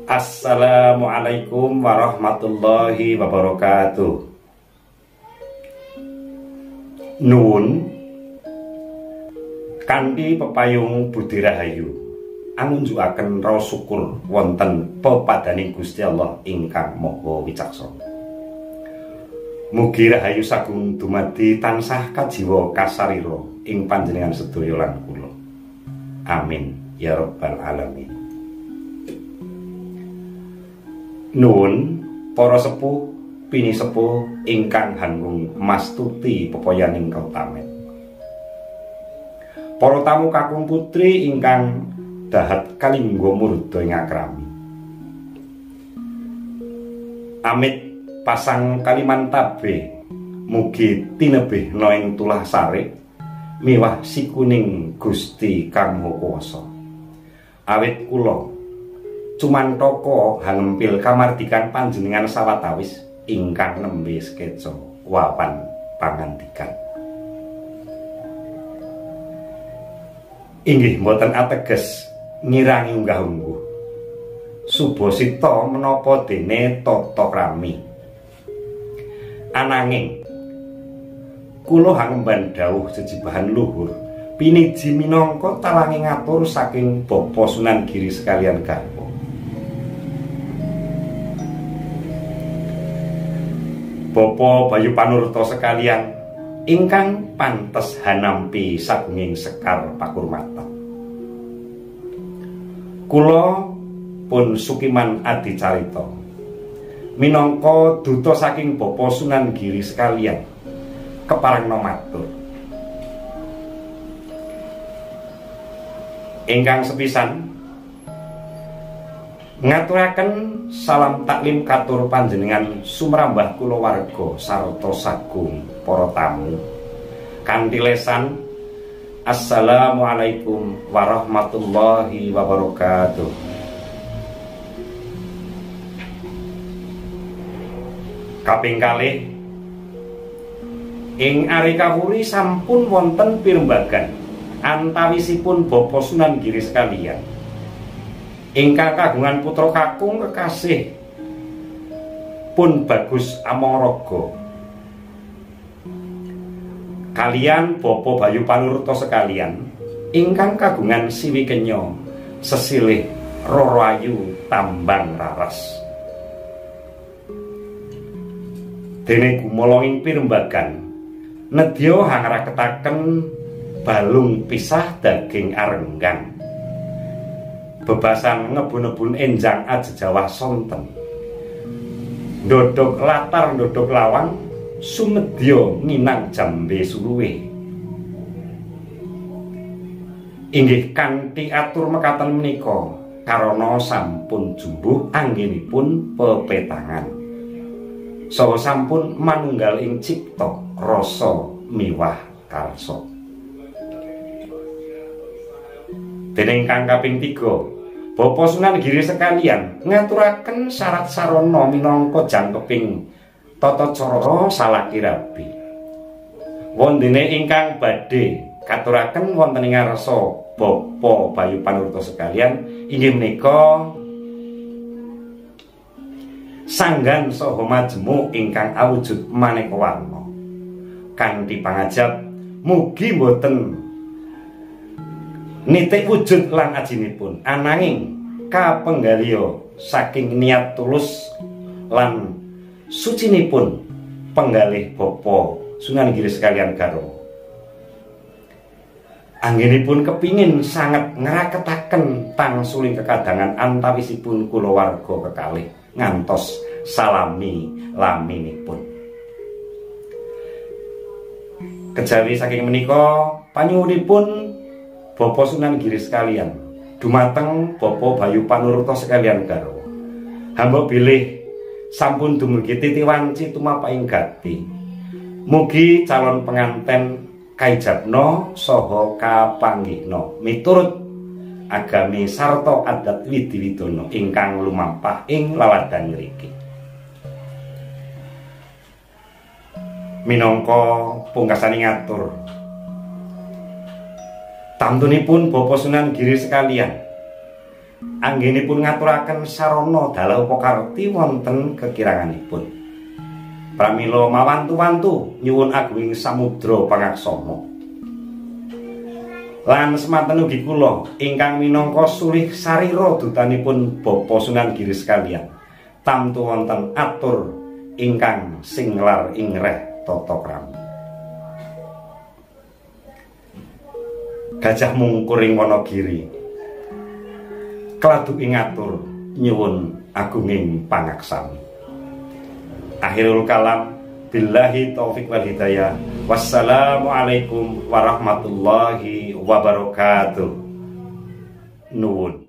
Assalamualaikum warahmatullahi wabarakatuh. Nuwun kanthi pepayung Budi Rahayu angunjukaken raos syukur wonten pepadaning Gusti Allah ingkang Maha Wicaksana. Mugi rahayu sagung dumadi tansah kajiwa kasarira ing panjenengan sedaya lan kula. Amin ya rabbal alamin. Nuwun para sepuh pini sepuh ingkang hangung mastuti pepoyaning kautamen. Para tamu kakung putri ingkang dahat kalingga murda ing akrami. Amit pasang kaliman tabe mugi tinebihna ing tulah sare miwah sikuning Gusti Kang Maha Kuwasa. Awit kula cumantaka hangempil kamardikan panjenengan sawatawis ingkang nembe skeca wapan pangandikan. Inggih mboten ateges ngirangi unggah-ungguh subasita menapa dene tata krami. Ananging kula hangemban dawuh jejibahan luhur piniji minangka talange ngatur saking Bapa Sunan Giri sekalian garwa. Bapa Bayu Panurta sekalian ingkang pantes hanampi sagunging sekar pakurmatan. Kula pun sukiman adicarita minangka duta saking Bapa Sunan Giri sekalian keparengna matur. Ingkang sepisan ngaturaken salam taklim katur panjenengan sumrambah kulawarga sarta sagung para tamu kanthi lesan Assalamualaikum warahmatullahi wabarakatuh. Kaping kalih ing ari kawuri sampun wonten pirembagan antawisipun Bapa Sunan Giri sekalian ingkang kagungan putra kakung kekasih pun Bagus Amongraga kaliyan Bapa Bayu Panurta sekalian ingkang kagungan siwi kenya sesilih Roro Ayu Tambang Raras. Dene gumala ing pirembagan nedya hangraketaken balung pisah daging arenggang bebasan ngebun-nebun enjang ajejawah sonten ndodhok latar ndodhok lawang sumedya nginang jambe suruwe. Inggih kanthi atur mekaten menika karana sampun jumbuh anggenipun pepetangan saha sampun manunggal ing cipta rasa miwah karsa. Dene ingkang kaping 3 Bapa Sunan Giri sekalian ngaturaken syarat sarana minangka jangkeping tata cara salakirabi. Wondene ingkang badhe katuraken wonten ing ngarsa Bapa Bayu Panurta sekalian inggih menika sanggan saha majemuk ingkang awujud maneka warna. Kanthi pangajab mugi boten nitik wujud lan ajinipun ananging kapenggalya saking niat tulus lan sucinipun penggalih Bapa Sunan Giri sekalian garwa. Anggenipun kepingin sanget ngraketaken tangsuling kekadangan antawisipun kulawarga kekalih ngantos salami laminipun. Kejawi saking menika panyuwunipun Bapa Sunan Giri sekalian dumateng Bapa Bayu Panurta sekalian garwa. Hamba bilih sampun dumugi titiwanci tumapaking gati. Mugi calon penganten kaijabna saha kapanggihna miturut agami sarta adat widi-widana ingkang lumampah ing laladan mriki. Minangka pungkasaning ngatur tamtunipun Bapa Sunan Giri sekalian anggenipun ngaturaken sarana dalah upakarti wonten kekiranganipun. Pramila mawantu-wantu nyuwun agunging samudra pangaksama. Lan semanten ugi kula ingkang minangka sulih sarira dutanipun Bapa Sunan Giri sekalian, tamtu wonten atur ingkang singlar ingreh tata krama. Gajah Mungkur ing Wonogiri kladu ing atur nyuwun agunging pangaksami. Akhirul kalam, billahi taufik wal hidayah. Wassalamualaikum warahmatullahi wabarakatuh. Nuwun.